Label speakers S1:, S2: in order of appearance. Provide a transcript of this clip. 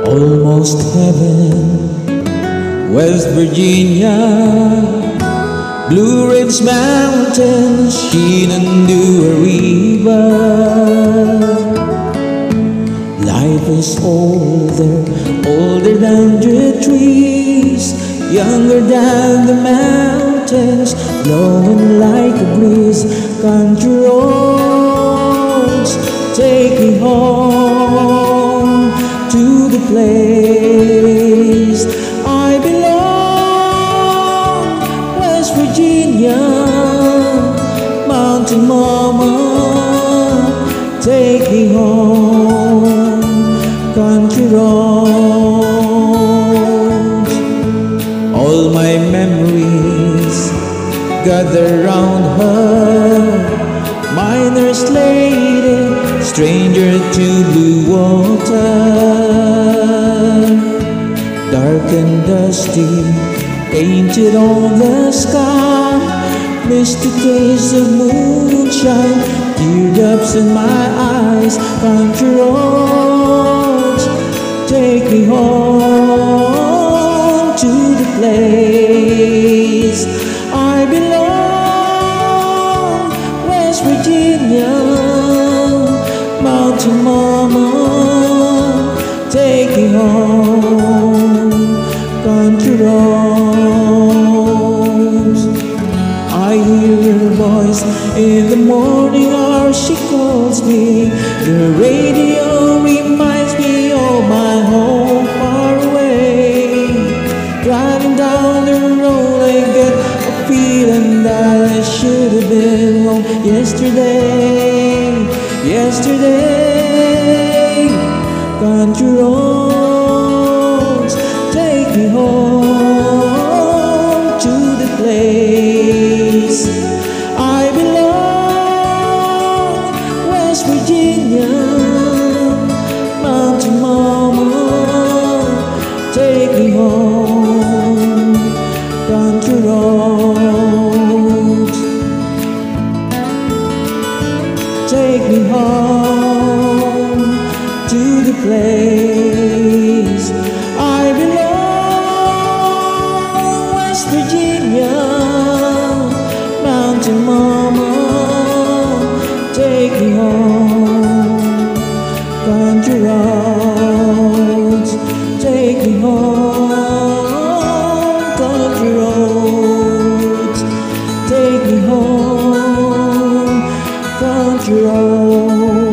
S1: Almost heaven, West Virginia, Blue Ridge Mountains, Shenandoah River. Life is older, older than the trees, younger than the mountains, blowing like a breeze. Country roads, take me home to the place I belong. West Virginia, Mountain Mama, take me home. Country roads, all my memories gather round her. Miner's lady, stranger to blue water. Dark and dusty, painted on the sky. Missed the taste of moonshine, teardrops in my eyes. Country roads, take me home to the place I belong. West Virginia, Mountain Mama, take me home. Country roads, I hear her voice in the morning hour. She calls me. The radio reminds me of my home far away. Driving down the road, I get a feeling that I should have been home yesterday. Yesterday, country roads, take me home to the place I belong. West Virginia, Mountain Mama, take me home. Country roads, take me home to the place I belong. West Virginia, Mountain Mama, take me home. Country roads, take me home. Country roads, take me home. Country roads.